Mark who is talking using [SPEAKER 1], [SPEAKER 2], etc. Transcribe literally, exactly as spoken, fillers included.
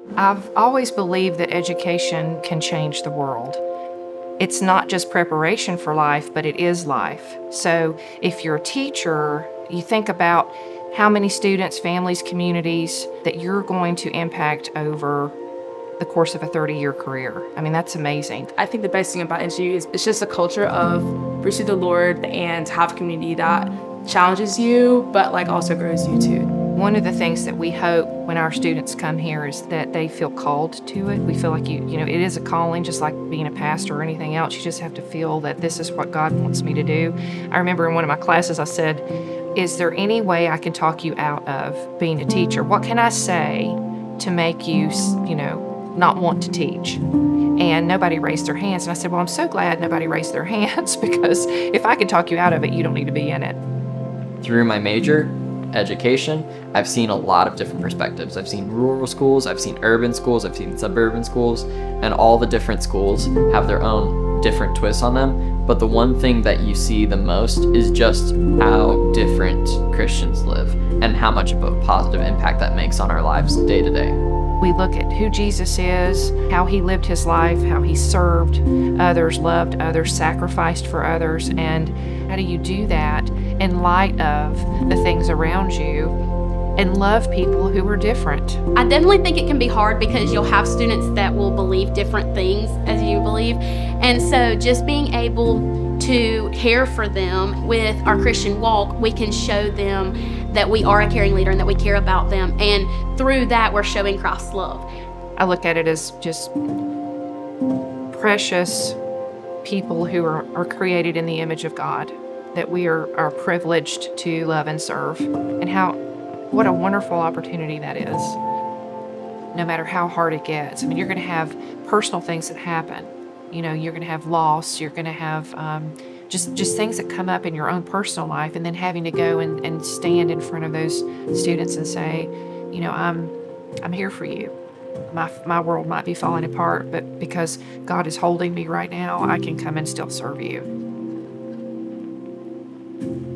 [SPEAKER 1] I've always believed that education can change the world. It's not just preparation for life, but it is life. So if you're a teacher, you think about how many students, families, communities that you're going to impact over the course of a thirty-year career. I mean, that's amazing.
[SPEAKER 2] I think the best thing about N G U is it's just a culture of pursue the Lord and have a community that challenges you, but like also grows you too.
[SPEAKER 1] One of the things that we hope when our students come here is that they feel called to it. We feel like you, you know, it is a calling, just like being a pastor or anything else. You just have to feel that this is what God wants me to do. I remember in one of my classes I said, is there any way I can talk you out of being a teacher? What can I say to make you, you know, not want to teach? And nobody raised their hands. And I said, well, I'm so glad nobody raised their hands, because if I can talk you out of it, you don't need to be in it.
[SPEAKER 3] Through my major, education, I've seen a lot of different perspectives. I've seen rural schools, I've seen urban schools, I've seen suburban schools, and all the different schools have their own different twists on them. But the one thing that you see the most is just how different Christians live and how much of a positive impact that makes on our lives day to day.
[SPEAKER 1] We look at who Jesus is, how he lived his life, how he served others, loved others, sacrificed for others, and how do you do that in light of the things around you and love people who are different?
[SPEAKER 4] I definitely think it can be hard because you'll have students that will believe different things as you believe, and so just being able to care for them with our Christian walk, we can show them that we are a caring leader and that we care about them, and through that we're showing Christ's love.
[SPEAKER 1] I look at it as just precious people who are, are created in the image of God, that we are, are privileged to love and serve, and how what a wonderful opportunity that is, no matter how hard it gets. I mean, you're going to have personal things that happen. You know, you're going to have loss, you're going to have um, just, just things that come up in your own personal life, and then having to go and, and stand in front of those students and say, you know, I'm, I'm here for you. My, my world might be falling apart, but because God is holding me right now, I can come and still serve you.